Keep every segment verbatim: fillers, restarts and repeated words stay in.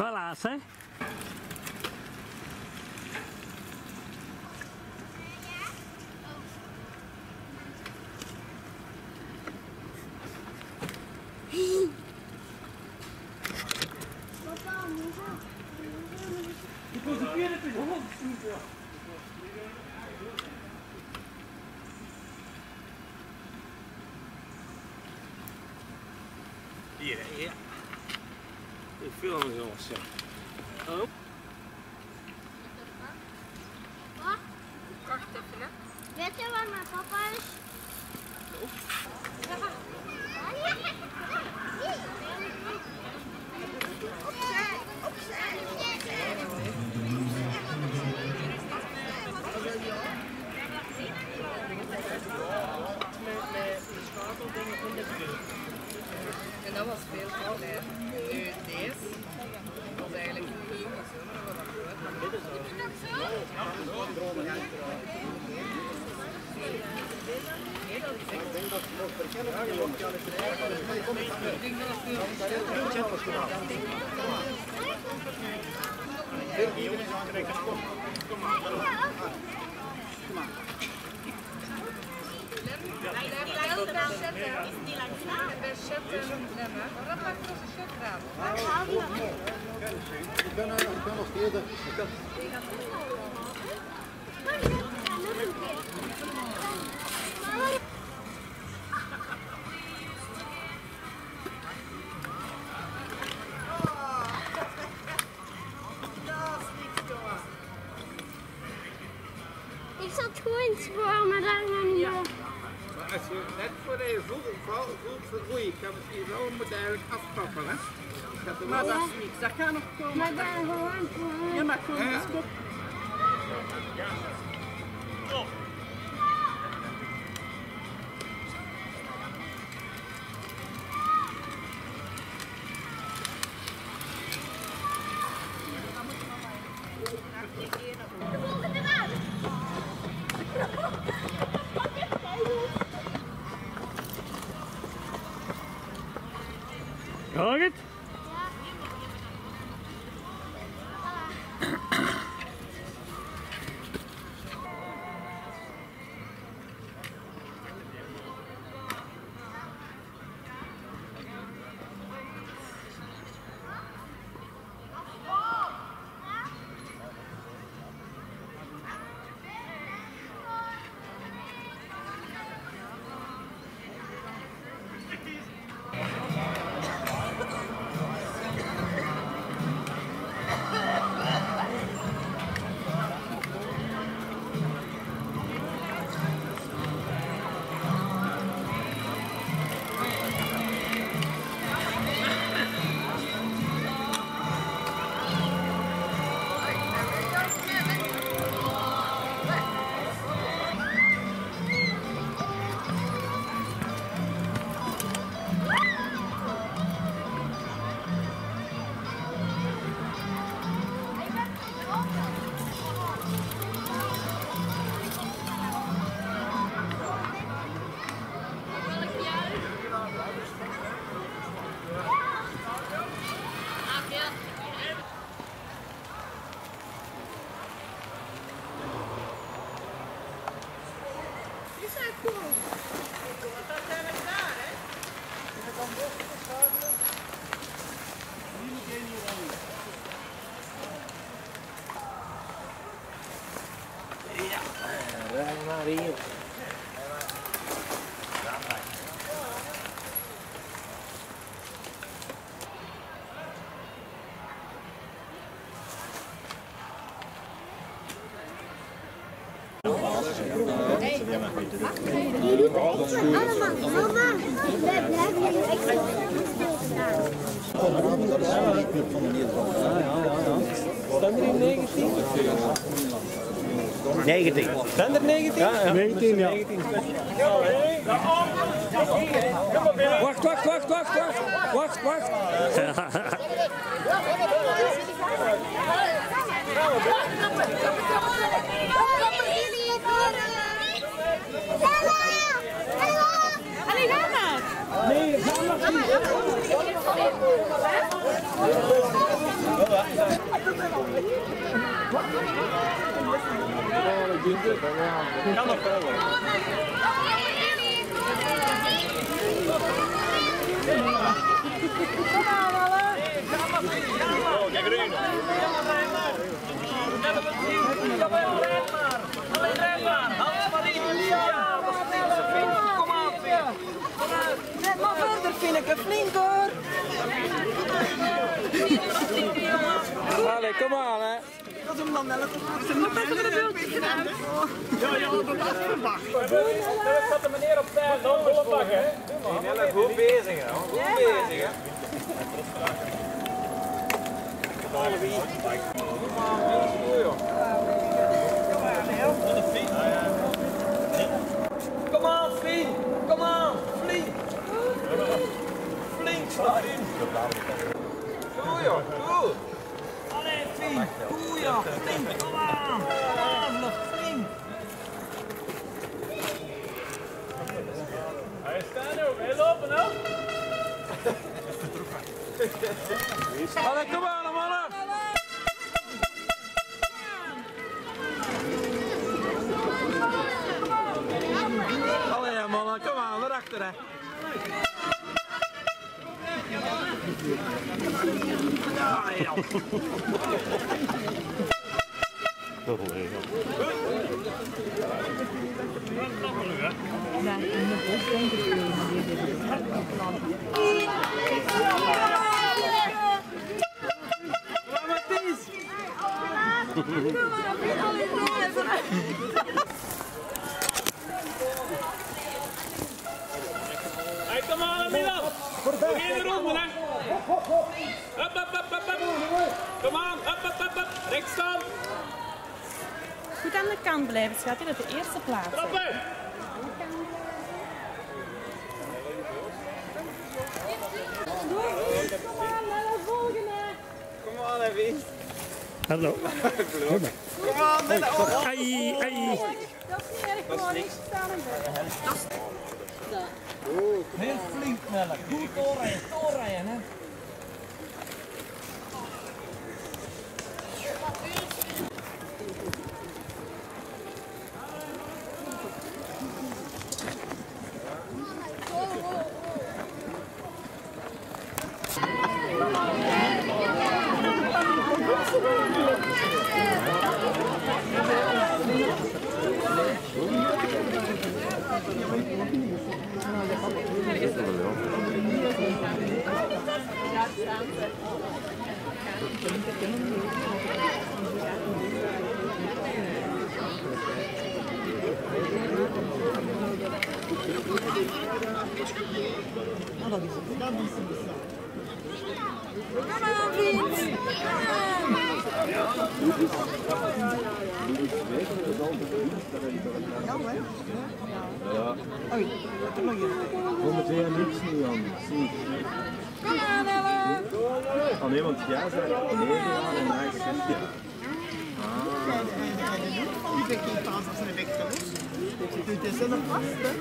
Voilà, hè? Hier, ja. Ik film jongens. Oh. Wat? Wacht even, hè. Weet je waar mijn papa is? Opzij, opzij. En dat was veel groter. Nu deze was eigenlijk een heel maar dat was Ik ben, ik ben nog eerder. Ik zat gewoon te voor, maar daar nog niet. Als je net voor de voet vergroeit, dan moet je wel moet eigenlijk afpakken, hè? Dat Maar dat is niks, dat kan nog komen. Maar daar gewoon voor. Ja, maar kom eens op. Hoor het? Rij maar hier. Jullie eten allemaal. Mama, we blijven hier extra stilstaan. Staan er in negentien? negentien. Zijn er negentien? Ja, ja. negentien, ja. Wacht, wacht, wacht, wacht, wacht. Wacht, wacht. Allee, ga maar! Nee, ga maar. Kan nog wel. Oh, kijk erin. Alleen red maar. Hans Marie. Ja, dat is Fien. Kom aan, Fien. Kom aan. Red maar verder, Finneke. Flink hoor. Allee, kom aan, hè. Dat is hem dan wel. Dat is hem dan wel. Ja, ja, dat is verwacht. Er staat de meneer op tijd, dan volle bak, hè. Ja, goed bezig, hè. Goed bezig, hè. Kom aan, wie? Kom aan, wie? Kom aan, Fien. Kom aan, flink. Flink, sta in. Goed, joh, goed. Allee, Fien. Goed, joh, flink. Kom aan. Kom flink. Hij staat ook, hij lopen op. Allee, kom aan, mannen. Allee, mannen, kom aan, naar achteren. Ja, ja. Ja, in de bos denk ik wel, maar die hebben het planten. Kom maar, Ties! Hey, kom aan, Milan! Begin de ronde, hè! Hup, hup, hup, hup, hup! Kom aan, hup, hup, hup, hup! Rechts staan! Goed aan de kant blijven, schat, dat de eerste plaats. Trappen! Kom aan, Evie! Hallo. Kom aan, Nella! Ai, ai. Dat is niet erg, gewoon niks staan en verder. Heel flink, Nella. Goed doorrijden, doorrijden, hè! Momenteel niks nu aan. Oh nee, want jij zei negen jaar en hij zes jaar. Die ben ik pas als een week gelost. Je kunt het zelf vast, hè?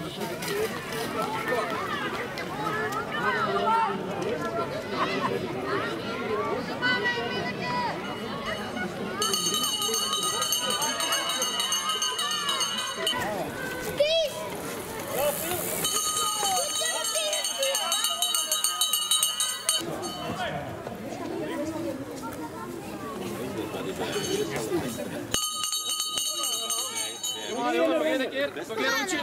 Kom aan, jongen, nog één keer. Nog één rondje.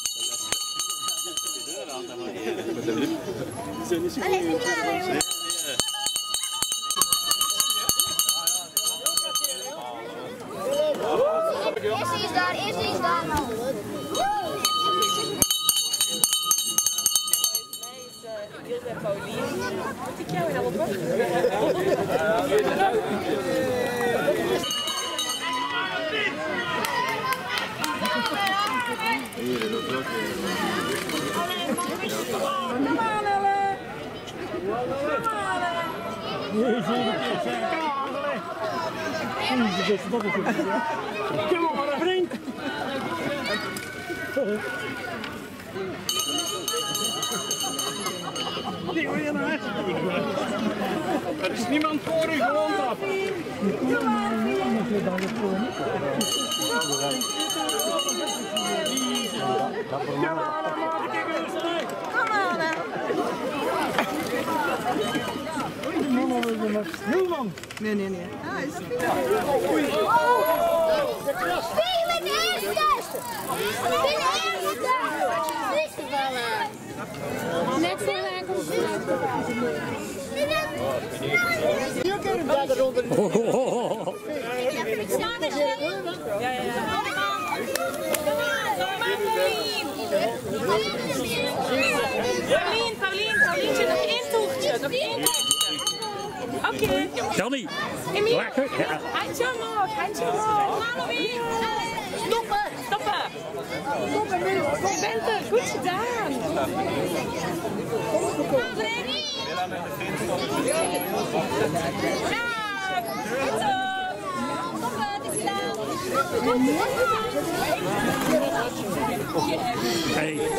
Eerst is daar, eerst is daar. Hier bij Paulien. Moet ik jou in alle bord? Hier, dat is ook Kom aan, Ellen! Kom maar, vriend. Er is niemand voor u, gewoon dat. Kom aan, Fien! Nee, nee, nee. Ah, is Wie met de eerste? Wie de eerste? Net voor haar komt ja, ja, ja. Paulien, Paulien, Paulientje, nog één toertje, nog één toertje. Oké. Okay. Johnny. Emiel. Handje omhoog, handje omhoog. Stoppen. Stoppen. Stoppen, Bente, goed gedaan. Hey.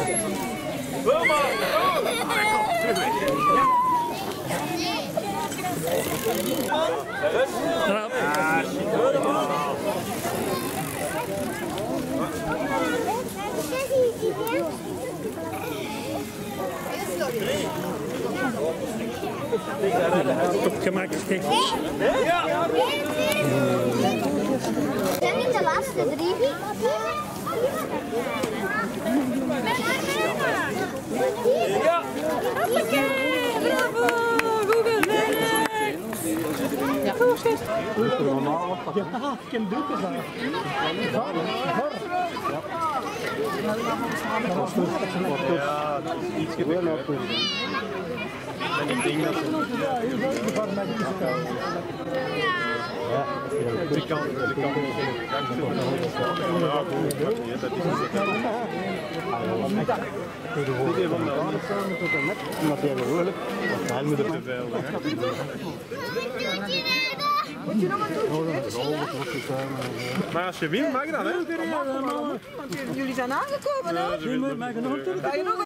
Opgemaakt steek. Ja. Zijn niet de laatste drie? Ja. Bravo! Goed gedaan! Ja, goed schiet. Ja, ik heb doeken van. Ja, iets gebeurt nog. En ik denk dat het... Ja, de kant, de kant is in het kant van de hond staan. Ja, dat is het. Dit is van de andere samen tot en met, omdat hij behoorlijk, hij moet er te veel. Maar als je wil, mag je dat, hè? Jullie zijn aangekomen, hè? Mag je nog